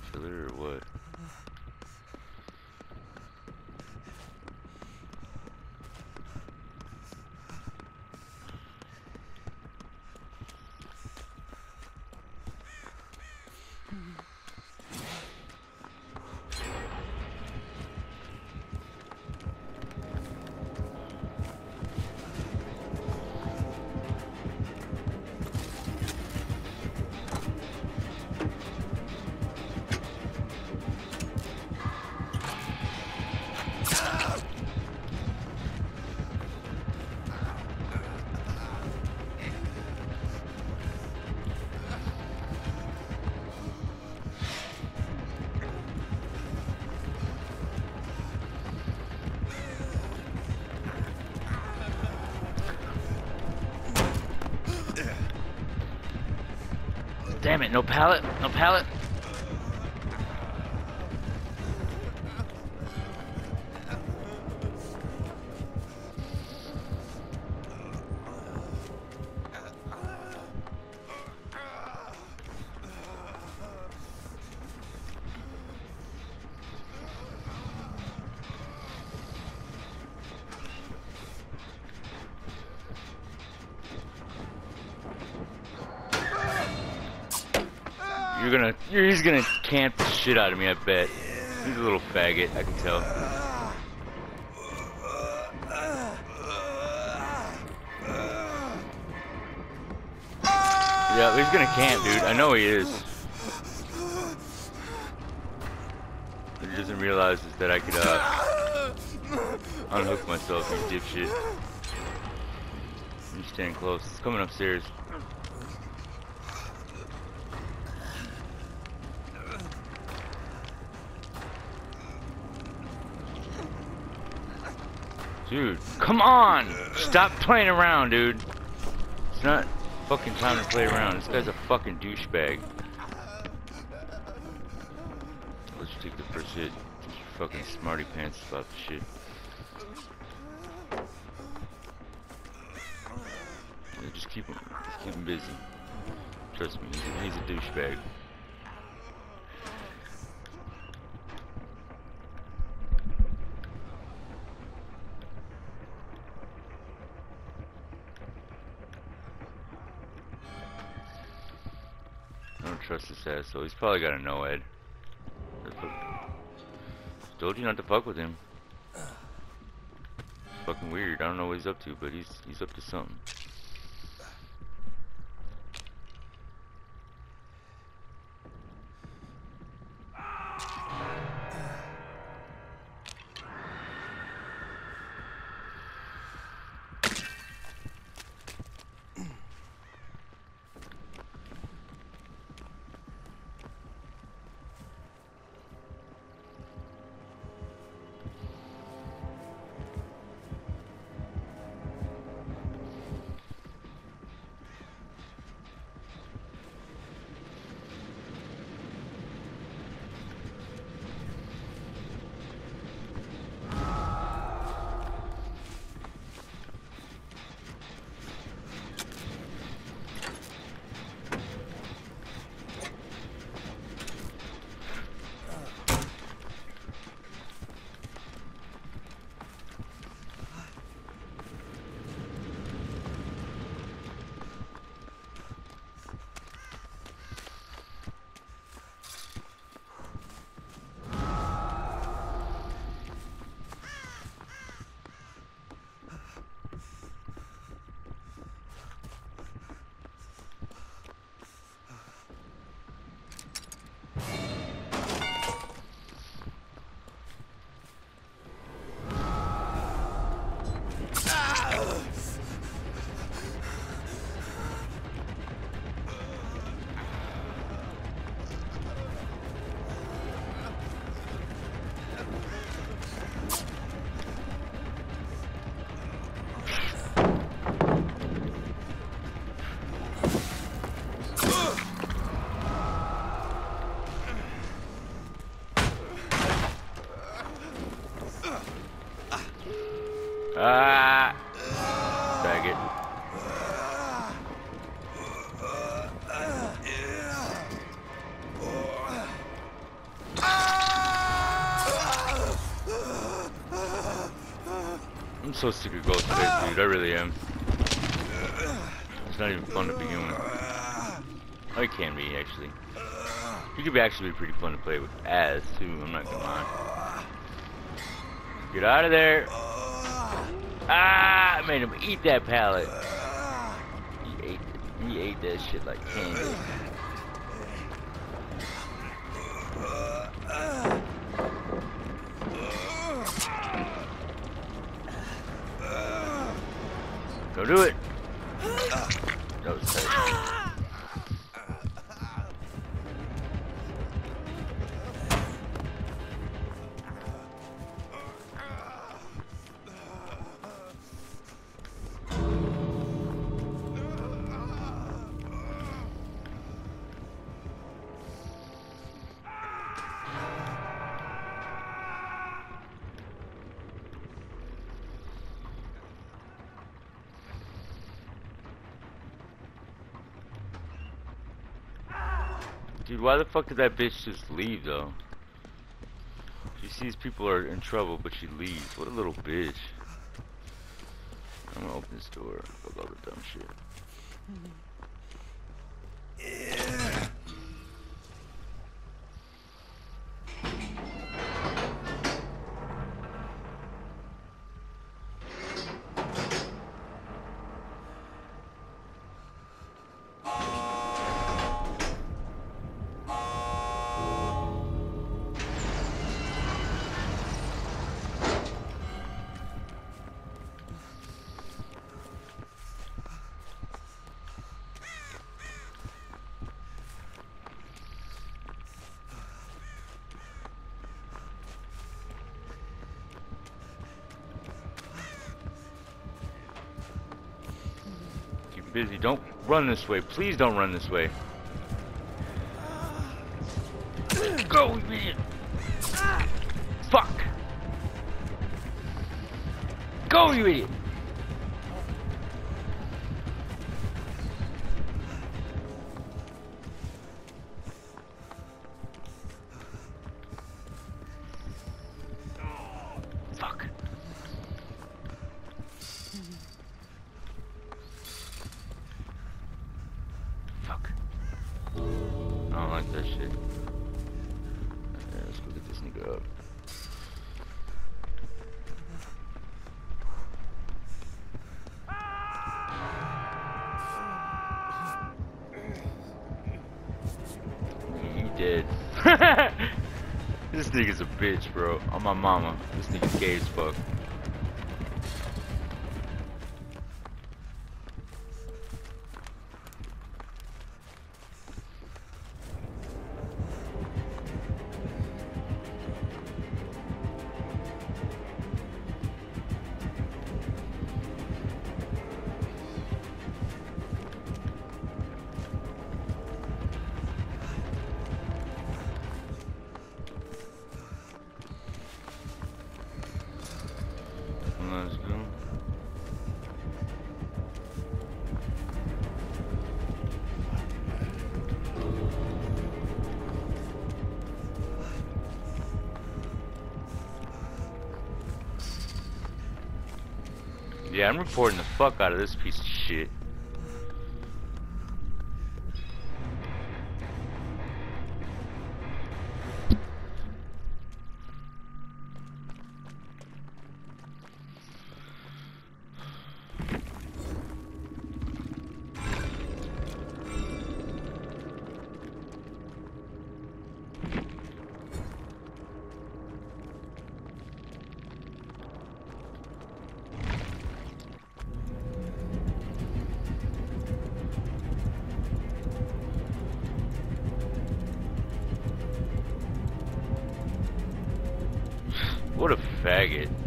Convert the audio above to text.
Killer or what? Damn it, no pallet, no pallet. He's gonna camp the shit out of me, I bet. He's a little faggot, I can tell. Yeah, he's gonna camp, dude. I know he is. But he doesn't realize is that I could, unhook myself, you dipshit. I'm staying close. It's coming upstairs. Dude, come on! Stop playing around, dude. It's not fucking time to play around. This guy's a fucking douchebag. Let's take the first hit. Just fucking smarty pants about the shit. Yeah, just keep him busy. Trust me, he's a douchebag. I don't trust this asshole. He's probably got a no-ed. Told you not to fuck with him. It's fucking weird. I don't know what he's up to, but he's up to something. Ah! Faggot. I'm so sick of Ghostface, dude. I really am. It's not even fun to begin with. Oh, it can be, actually. He could be actually pretty fun to play with as, too. I'm not gonna lie. Get out of there. Ah, I made him eat that pallet. He ate that shit like candy. Go do it. That was tight. Dude, why the fuck did that bitch just leave, though? She sees people are in trouble, but she leaves. What a little bitch. I'm gonna open this door. Fuck all the dumb shit. Busy. Don't run this way. Please don't run this way. Go, you idiot. Fuck. Go, you idiot. Fuck. I don't like that shit. Yeah, let's go get this nigga up. You dead. This nigga's a bitch, bro. On my mama. This nigga's gay as fuck. Let's go. Yeah, I'm reporting the fuck out of this piece of shit. What a faggot.